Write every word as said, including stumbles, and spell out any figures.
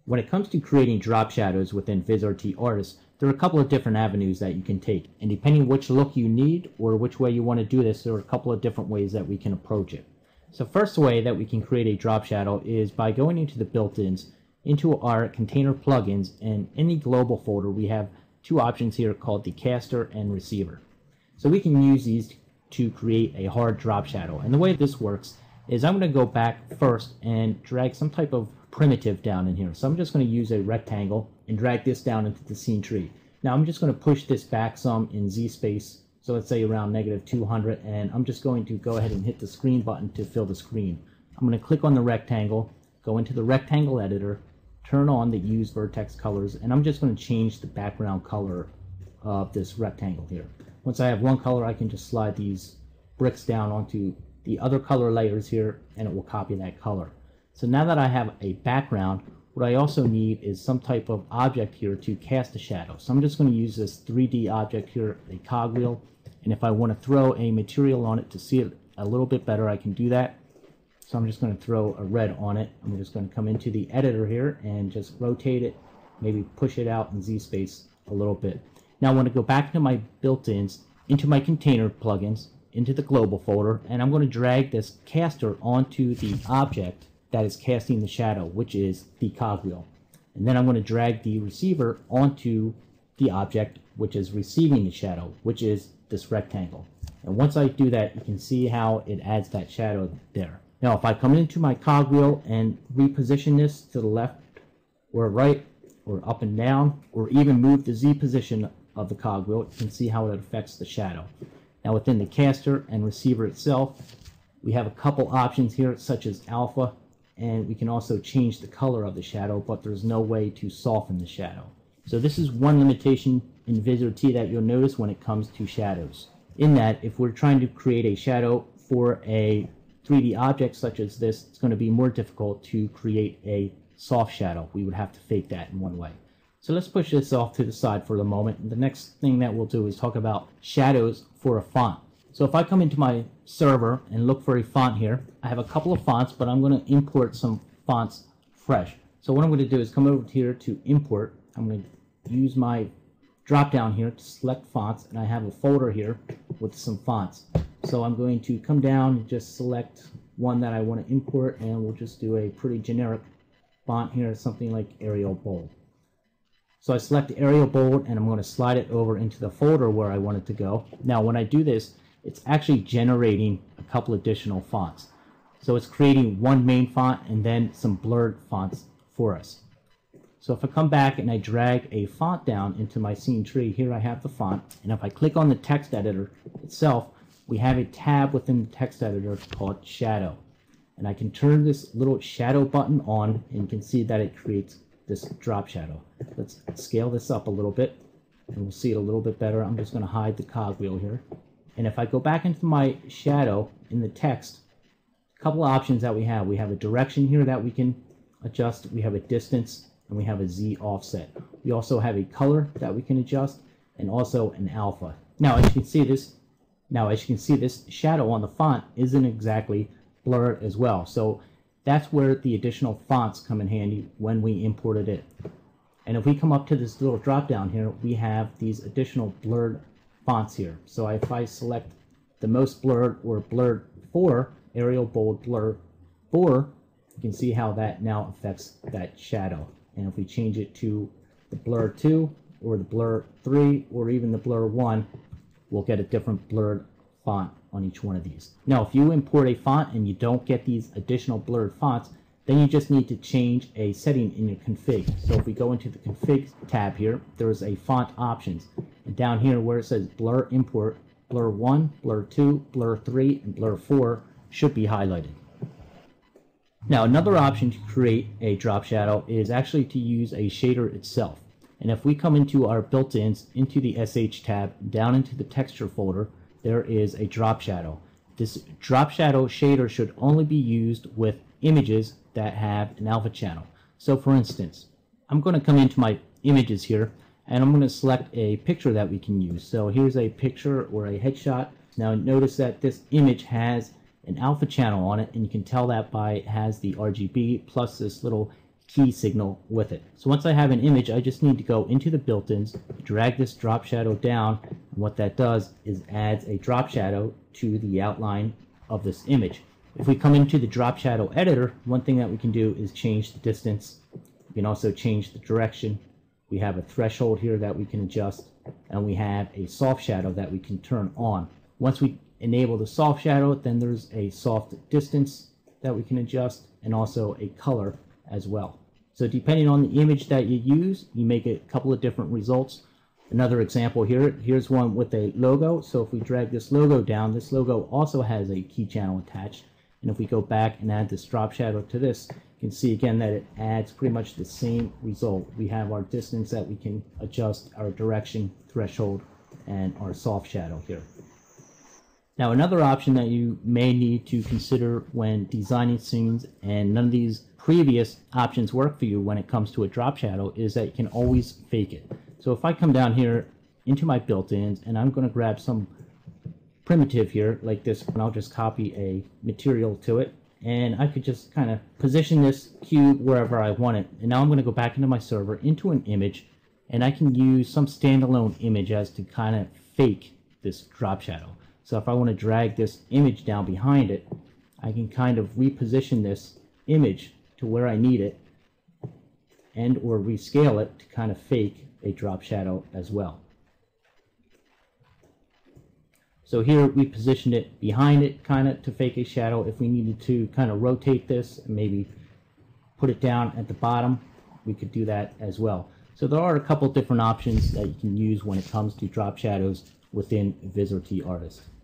When it comes to creating drop shadows within Vizrt Artist, there are a couple of different avenues that you can take. And depending which look you need or which way you want to do this, there are a couple of different ways that we can approach it. So first way that we can create a drop shadow is by going into the built-ins, into our container plugins, and in the global folder we have two options here called the Caster and Receiver. So we can use these to create a hard drop shadow. And the way this works is I'm going to go back first and drag some type of primitive down in here. So I'm just going to use a rectangle and drag this down into the scene tree. Now I'm just going to push this back some in Z space, so let's say around negative two hundred, and I'm just going to go ahead and hit the screen button to fill the screen. I'm going to click on the rectangle, go into the rectangle editor, turn on the use vertex colors, and I'm just going to change the background color of this rectangle here. Once I have one color, I can just slide these bricks down onto the other color layers here, and it will copy that color. So now that I have a background, what I also need is some type of object here to cast a shadow. So I'm just going to use this three D object here, a cogwheel, and if I want to throw a material on it to see it a little bit better, I can do that. So I'm just going to throw a red on it. I'm just going to come into the editor here and just rotate it, maybe push it out in Z space a little bit. Now I want to go back into my built-ins, into my container plugins, into the global folder, and I'm going to drag this caster onto the object that is casting the shadow, which is the cogwheel. And then I'm going to drag the receiver onto the object which is receiving the shadow, which is this rectangle. And once I do that, you can see how it adds that shadow there. Now if I come into my cogwheel and reposition this to the left or right or up and down, or even move the Z position of the cogwheel, you can see how it affects the shadow. Now within the caster and receiver itself, we have a couple options here such as alpha, and we can also change the color of the shadow, but there's no way to soften the shadow. So this is one limitation in Vizrt that you'll notice when it comes to shadows. In that, if we're trying to create a shadow for a three D object such as this, it's going to be more difficult to create a soft shadow. We would have to fake that in one way. So let's push this off to the side for the moment. And the next thing that we'll do is talk about shadows for a font. So if I come into my server and look for a font here, I have a couple of fonts, but I'm going to import some fonts fresh. So what I'm going to do is come over here to import. I'm going to use my drop down here to select fonts, and I have a folder here with some fonts. So I'm going to come down and just select one that I want to import, and we'll just do a pretty generic font here, something like Arial Bold. So I select Arial Bold, and I'm going to slide it over into the folder where I want it to go. Now when I do this, it's actually generating a couple additional fonts. So it's creating one main font and then some blurred fonts for us. So if I come back and I drag a font down into my scene tree, here I have the font, and if I click on the text editor itself, we have a tab within the text editor called Shadow. And I can turn this little shadow button on, and you can see that it creates this drop shadow. Let's scale this up a little bit, and we'll see it a little bit better. I'm just going to hide the cogwheel here. And if I go back into my shadow in the text, a couple of options that we have. We have a direction here that we can adjust. We have a distance, and we have a Z offset. We also have a color that we can adjust, and also an alpha. Now, as you can see this, now as you can see, this shadow on the font isn't exactly blurred as well. So that's where the additional fonts come in handy when we imported it. And if we come up to this little drop down here, we have these additional blurred fonts here. So if I select the most blurred or blurred four, Arial Bold Blur four, you can see how that now affects that shadow. And if we change it to the blur two or the blur three or even the blur one, we'll get a different blurred font on each one of these. Now if you import a font and you don't get these additional blurred fonts, then you just need to change a setting in your config. So if we go into the config tab here, there's a font options. And down here where it says blur import, blur one, blur two, blur three, and blur four should be highlighted. Now another option to create a drop shadow is actually to use a shader itself. And if we come into our built-ins, into the S H tab, down into the texture folder, there is a drop shadow. This drop shadow shader should only be used with images that have an alpha channel. So for instance, I'm going to come into my images here, and I'm going to select a picture that we can use. So here's a picture or a headshot. Now notice that this image has an alpha channel on it, and you can tell that by it has the R G B plus this little key signal with it. So once I have an image, I just need to go into the built-ins, drag this drop shadow down, and what that does is adds a drop shadow to the outline of this image. If we come into the drop shadow editor, one thing that we can do is change the distance. We can also change the direction. We have a threshold here that we can adjust, and we have a soft shadow that we can turn on. Once we enable the soft shadow, then there's a soft distance that we can adjust, and also a color as well. So depending on the image that you use, you make a couple of different results. Another example here, here's one with a logo. So if we drag this logo down, this logo also has a key channel attached. And if we go back and add this drop shadow to this, you can see again that it adds pretty much the same result. We have our distance that we can adjust, our direction, threshold, and our soft shadow here. Now another option that you may need to consider when designing scenes, and none of these previous options work for you when it comes to a drop shadow, is that you can always fake it. So if I come down here into my built-ins and I'm going to grab some primitive here like this, and I'll just copy a material to it, and I could just kind of position this cube wherever I want it. And now I'm going to go back into my server, into an image, and I can use some standalone image as to kind of fake this drop shadow. So if I want to drag this image down behind it, I can kind of reposition this image to where I need it, and or rescale it to kind of fake a drop shadow as well. So here we positioned it behind it kind of to fake a shadow. If we needed to kind of rotate this and maybe put it down at the bottom, we could do that as well. So there are a couple different options that you can use when it comes to drop shadows within Vizrt Artist.